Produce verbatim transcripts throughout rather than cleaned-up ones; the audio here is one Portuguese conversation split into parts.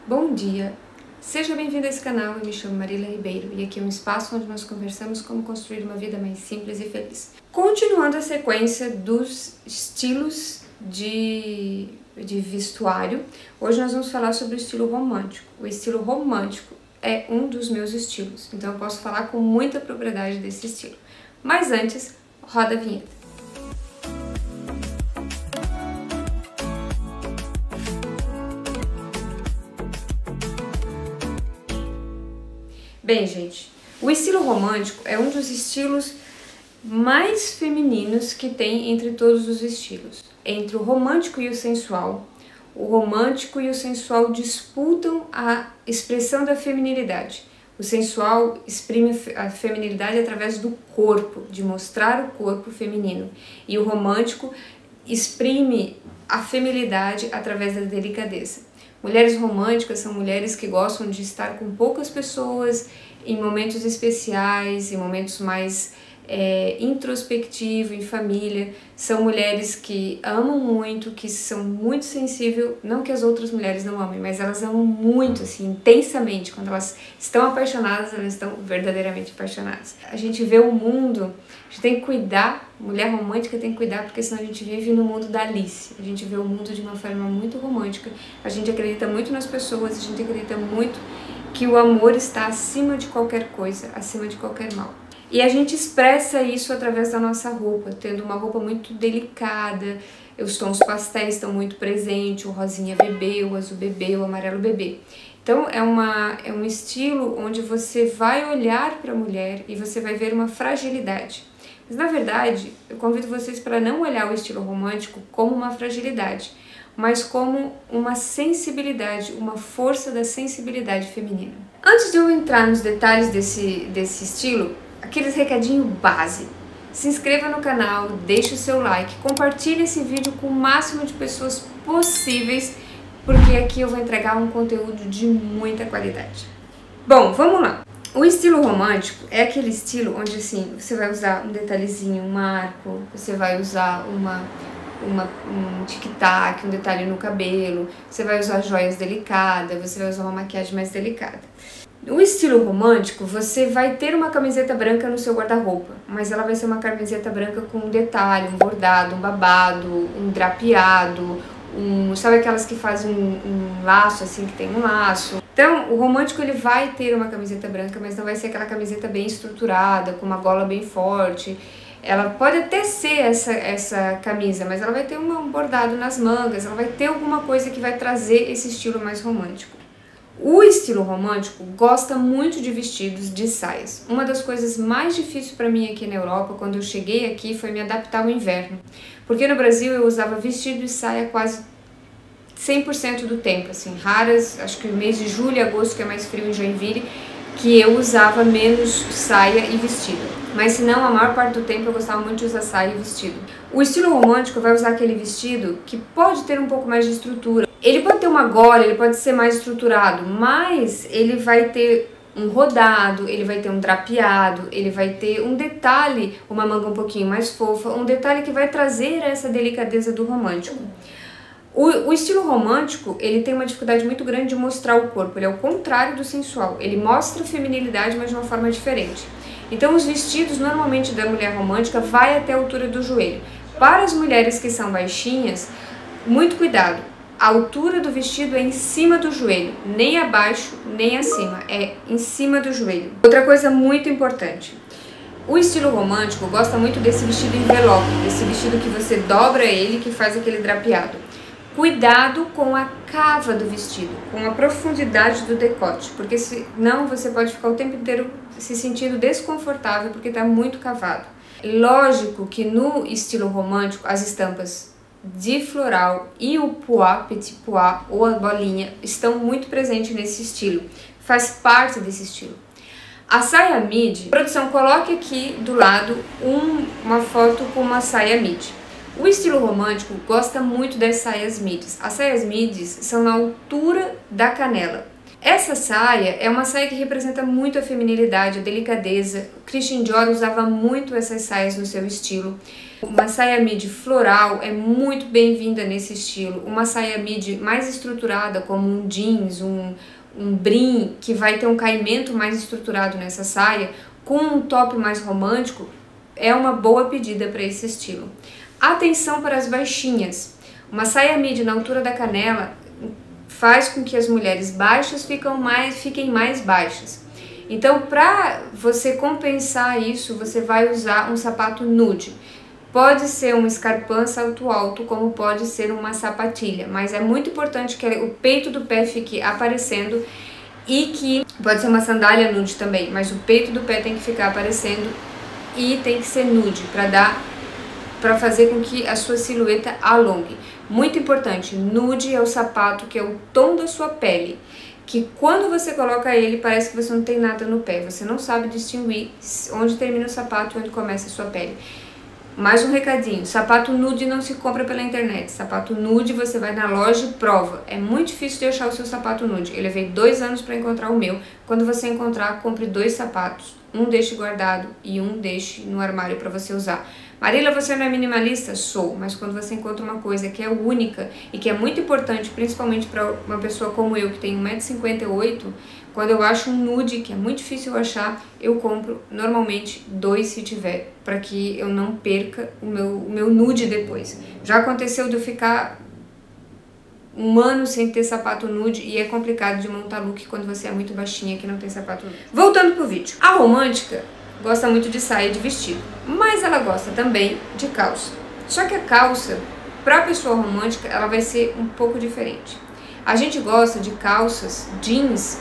Bom dia! Seja bem-vindo a esse canal, eu me chamo Marília Ribeiro e aqui é um espaço onde nós conversamos como construir uma vida mais simples e feliz. Continuando a sequência dos estilos de, de vestuário, hoje nós vamos falar sobre o estilo romântico. O estilo romântico é um dos meus estilos, então eu posso falar com muita propriedade desse estilo. Mas antes, roda a vinheta. Bem, gente, o estilo romântico é um dos estilos mais femininos que tem entre todos os estilos. Entre o romântico e o sensual, o romântico e o sensual disputam a expressão da feminilidade. O sensual exprime a feminilidade através do corpo, de mostrar o corpo feminino. E o romântico exprime a feminilidade através da delicadeza. Mulheres românticas são mulheres que gostam de estar com poucas pessoas, em momentos especiais, em momentos mais é, introspectivos, em família. São mulheres que amam muito, que são muito sensíveis, não que as outras mulheres não amem, mas elas amam muito, assim, intensamente. Quando elas estão apaixonadas, elas estão verdadeiramente apaixonadas. A gente vê o mundo, a gente tem que cuidar, mulher romântica tem que cuidar, porque senão a gente vive no mundo da Alice. A gente vê o mundo de uma forma muito romântica, a gente acredita muito nas pessoas, a gente acredita muito que o amor está acima de qualquer coisa, acima de qualquer mal. E a gente expressa isso através da nossa roupa, tendo uma roupa muito delicada, os tons pastéis estão muito presentes, o rosinha bebê, o azul bebê, o amarelo bebê. Então é, uma, é um estilo onde você vai olhar para a mulher e você vai ver uma fragilidade. Mas na verdade, eu convido vocês para não olhar o estilo romântico como uma fragilidade, mas como uma sensibilidade, uma força da sensibilidade feminina. Antes de eu entrar nos detalhes desse, desse estilo, aqueles recadinho base. Se inscreva no canal, deixe o seu like, compartilhe esse vídeo com o máximo de pessoas possíveis, porque aqui eu vou entregar um conteúdo de muita qualidade. Bom, vamos lá. O estilo romântico é aquele estilo onde assim, você vai usar um detalhezinho, um marco, você vai usar uma, uma, um tic-tac, um detalhe no cabelo, você vai usar joias delicadas, você vai usar uma maquiagem mais delicada. No estilo romântico, você vai ter uma camiseta branca no seu guarda-roupa, mas ela vai ser uma camiseta branca com um detalhe, um bordado, um babado, um drapeado, um, sabe aquelas que fazem um, um laço assim, que tem um laço. Então, o romântico ele vai ter uma camiseta branca, mas não vai ser aquela camiseta bem estruturada, com uma gola bem forte. Ela pode até ser essa, essa camisa, mas ela vai ter um bordado nas mangas, ela vai ter alguma coisa que vai trazer esse estilo mais romântico. O estilo romântico gosta muito de vestidos, de saias. Uma das coisas mais difíceis para mim aqui na Europa, quando eu cheguei aqui, foi me adaptar ao inverno. Porque no Brasil eu usava vestido e saia quase cem por cento do tempo, assim, raras, acho que o mês de julho e agosto, que é mais frio em Joinville, que eu usava menos saia e vestido. Mas se não, a maior parte do tempo eu gostava muito de usar saia e vestido. O estilo romântico vai usar aquele vestido que pode ter um pouco mais de estrutura. Ele pode ter uma gola, ele pode ser mais estruturado, mas ele vai ter um rodado, ele vai ter um drapeado, ele vai ter um detalhe, uma manga um pouquinho mais fofa, um detalhe que vai trazer essa delicadeza do romântico. O, o estilo romântico, ele tem uma dificuldade muito grande de mostrar o corpo, ele é o contrário do sensual, ele mostra a feminilidade, mas de uma forma diferente. Então os vestidos, normalmente da mulher romântica, vai até a altura do joelho. Para as mulheres que são baixinhas, muito cuidado. A altura do vestido é em cima do joelho, nem abaixo, nem acima, é em cima do joelho. Outra coisa muito importante, o estilo romântico gosta muito desse vestido envelope, desse vestido que você dobra ele, que faz aquele drapeado. Cuidado com a cava do vestido, com a profundidade do decote, porque senão você pode ficar o tempo inteiro se sentindo desconfortável porque está muito cavado. Lógico que no estilo romântico as estampas de floral e o pois, petit pois ou a bolinha estão muito presentes nesse estilo, faz parte desse estilo. A saia midi, produção, coloque aqui do lado um, uma foto com uma saia midi. O estilo romântico gosta muito das saias midis. As saias midis são na altura da canela. Essa saia é uma saia que representa muito a feminilidade, a delicadeza. Christian Dior usava muito essas saias no seu estilo. Uma saia midi floral é muito bem-vinda nesse estilo. Uma saia midi mais estruturada, como um jeans, um, um brim, que vai ter um caimento mais estruturado nessa saia, com um top mais romântico, é uma boa pedida para esse estilo. Atenção para as baixinhas. Uma saia midi na altura da canela faz com que as mulheres baixas ficam mais, fiquem mais baixas. Então, para você compensar isso, você vai usar um sapato nude. Pode ser uma escarpã salto alto, como pode ser uma sapatilha, mas é muito importante que o peito do pé fique aparecendo e que pode ser uma sandália nude também, mas o peito do pé tem que ficar aparecendo e tem que ser nude para dar para fazer com que a sua silhueta alongue. Muito importante, nude é o sapato que é o tom da sua pele, que quando você coloca ele parece que você não tem nada no pé, você não sabe distinguir onde termina o sapato e onde começa a sua pele. Mais um recadinho, sapato nude não se compra pela internet, sapato nude você vai na loja e prova. É muito difícil de achar o seu sapato nude, eu levei dois anos para encontrar o meu. Quando você encontrar, compre dois sapatos, um deixe guardado e um deixe no armário para você usar. Marília, você não é minimalista? Sou, mas quando você encontra uma coisa que é única e que é muito importante, principalmente para uma pessoa como eu, que tem um metro e cinquenta e oito, quando eu acho um nude, que é muito difícil eu achar, eu compro normalmente dois se tiver, para que eu não perca o meu, o meu nude depois. Já aconteceu de eu ficar um ano sem ter sapato nude e é complicado de montar look quando você é muito baixinha que não tem sapato nude. Voltando pro vídeo. A romântica gosta muito de saia e de vestido, mas ela gosta também de calça. Só que a calça, para a pessoa romântica, ela vai ser um pouco diferente. A gente gosta de calças jeans,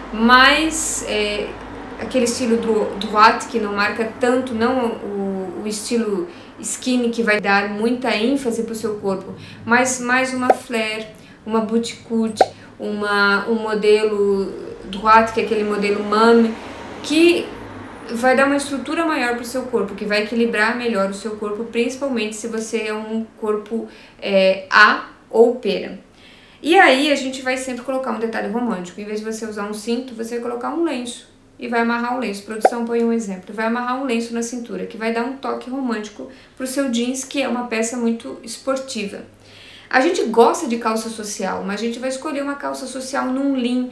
mas é, aquele estilo droite que não marca tanto, não o, o estilo skinny que vai dar muita ênfase para o seu corpo, mas mais uma flare, uma bootcut, uma, um modelo droite, que é aquele modelo mame, que vai dar uma estrutura maior para o seu corpo, que vai equilibrar melhor o seu corpo, principalmente se você é um corpo é, A ou pera. E aí a gente vai sempre colocar um detalhe romântico. Em vez de você usar um cinto, você vai colocar um lenço e vai amarrar um lenço. Produção, põe um exemplo. Vai amarrar um lenço na cintura, que vai dar um toque romântico para o seu jeans, que é uma peça muito esportiva. A gente gosta de calça social, mas a gente vai escolher uma calça social num lin,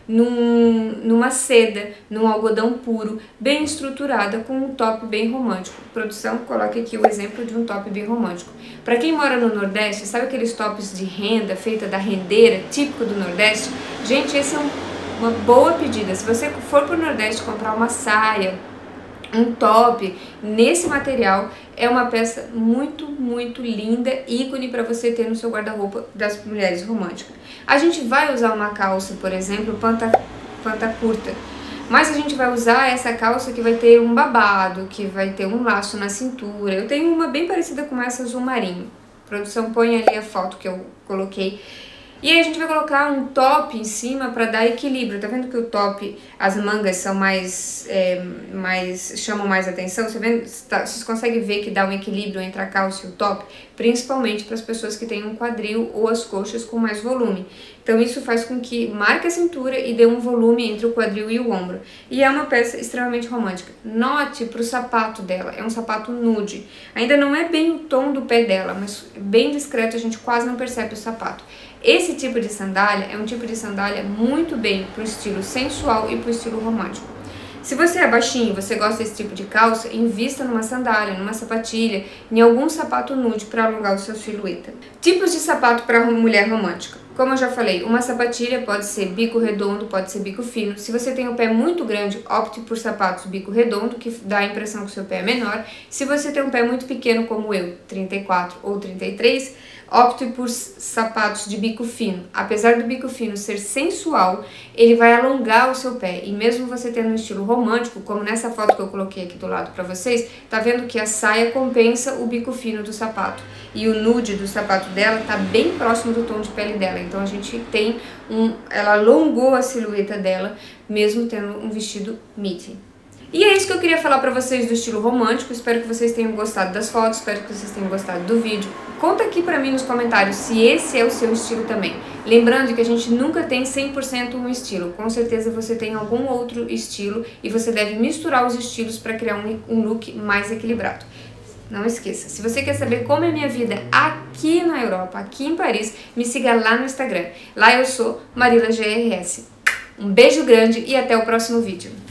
Num, numa seda, num algodão puro, bem estruturada, com um top bem romântico. Produção, coloque aqui o exemplo de um top bem romântico. Para quem mora no Nordeste, sabe aqueles tops de renda, feita da rendeira, típico do Nordeste? Gente, esse é um, uma boa pedida. Se você for para o Nordeste comprar uma saia, um top nesse material, é uma peça muito, muito linda, ícone para você ter no seu guarda-roupa das mulheres românticas. A gente vai usar uma calça, por exemplo, panta, panta curta, mas a gente vai usar essa calça que vai ter um babado, que vai ter um laço na cintura. Eu tenho uma bem parecida com essa azul marinho. Produção, põe ali a foto que eu coloquei. E aí a gente vai colocar um top em cima para dar equilíbrio. Tá vendo que o top, as mangas são mais, é, mais chamam mais atenção? Você vendo, vocês conseguem ver que dá um equilíbrio entre a calça e o top? Principalmente para as pessoas que têm um quadril ou as coxas com mais volume. Então isso faz com que marque a cintura e dê um volume entre o quadril e o ombro. E é uma peça extremamente romântica. Note para o sapato dela, é um sapato nude. Ainda não é bem o tom do pé dela, mas bem discreto, a gente quase não percebe o sapato. Esse tipo de sandália é um tipo de sandália muito bem para o estilo sensual e para o estilo romântico. Se você é baixinho e você gosta desse tipo de calça, invista numa sandália, numa sapatilha, em algum sapato nude para alongar o seu silhueta. Tipos de sapato para mulher romântica. Como eu já falei, uma sapatilha pode ser bico redondo, pode ser bico fino. Se você tem o pé muito grande, opte por sapatos bico redondo, que dá a impressão que o seu pé é menor. Se você tem um pé muito pequeno, como eu, trinta e quatro ou trinta e três, opte por sapatos de bico fino. Apesar do bico fino ser sensual, ele vai alongar o seu pé. E mesmo você tendo um estilo romântico, como nessa foto que eu coloquei aqui do lado para vocês, tá vendo que a saia compensa o bico fino do sapato. E o nude do sapato dela tá bem próximo do tom de pele dela. Então a gente tem um... ela alongou a silhueta dela, mesmo tendo um vestido midi. E é isso que eu queria falar pra vocês do estilo romântico. Espero que vocês tenham gostado das fotos, espero que vocês tenham gostado do vídeo. Conta aqui pra mim nos comentários se esse é o seu estilo também. Lembrando que a gente nunca tem cem por cento um estilo. Com certeza você tem algum outro estilo e você deve misturar os estilos para criar um, um look mais equilibrado. Não esqueça. Se você quer saber como é a minha vida aqui na Europa, aqui em Paris, me siga lá no Instagram. Lá eu sou Marila G R S. Um beijo grande e até o próximo vídeo.